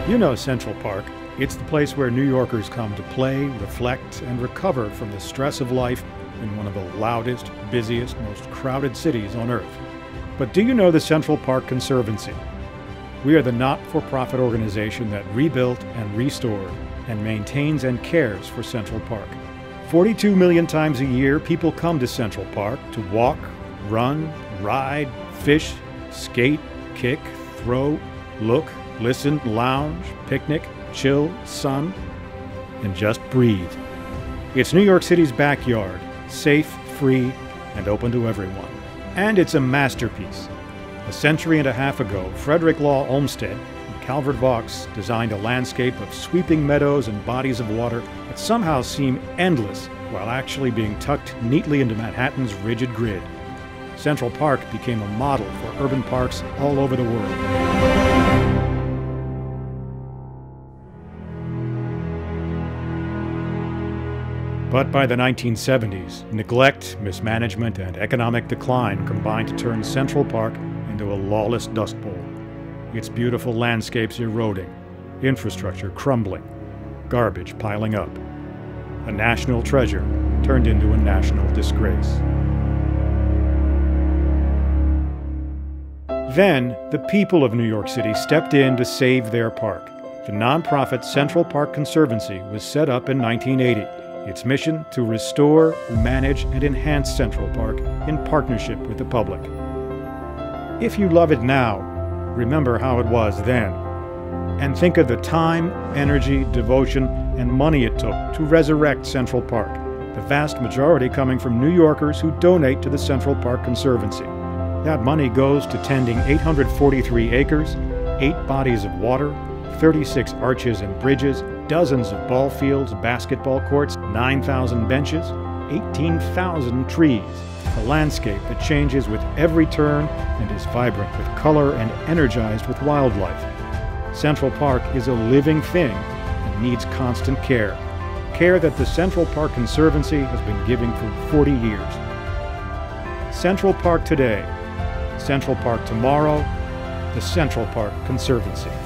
You know Central Park. It's the place where New Yorkers come to play, reflect, and recover from the stress of life in one of the loudest, busiest, most crowded cities on Earth. But do you know the Central Park Conservancy? We are the not-for-profit organization that rebuilt and restored and maintains and cares for Central Park. 42 million times a year, people come to Central Park to walk, run, ride, fish, skate, kick, throw, look, listen, lounge, picnic, chill, sun, and just breathe. It's New York City's backyard, safe, free, and open to everyone. And it's a masterpiece. A century and a half ago, Frederick Law Olmsted and Calvert Vaux designed a landscape of sweeping meadows and bodies of water that somehow seem endless while actually being tucked neatly into Manhattan's rigid grid. Central Park became a model for urban parks all over the world. But by the 1970s, neglect, mismanagement, and economic decline combined to turn Central Park into a lawless dust bowl. Its beautiful landscapes eroding, infrastructure crumbling, garbage piling up. A national treasure turned into a national disgrace. Then, the people of New York City stepped in to save their park. The nonprofit Central Park Conservancy was set up in 1980. Its mission to restore, manage, and enhance Central Park in partnership with the public. If you love it now, remember how it was then. And think of the time, energy, devotion, and money it took to resurrect Central Park, the vast majority coming from New Yorkers who donate to the Central Park Conservancy. That money goes to tending 843 acres, 8 bodies of water, 36 arches and bridges, dozens of ball fields, basketball courts, 9,000 benches, 18,000 trees, a landscape that changes with every turn and is vibrant with color and energized with wildlife. Central Park is a living thing and needs constant care. Care that the Central Park Conservancy has been giving for 40 years. Central Park today, Central Park tomorrow, the Central Park Conservancy.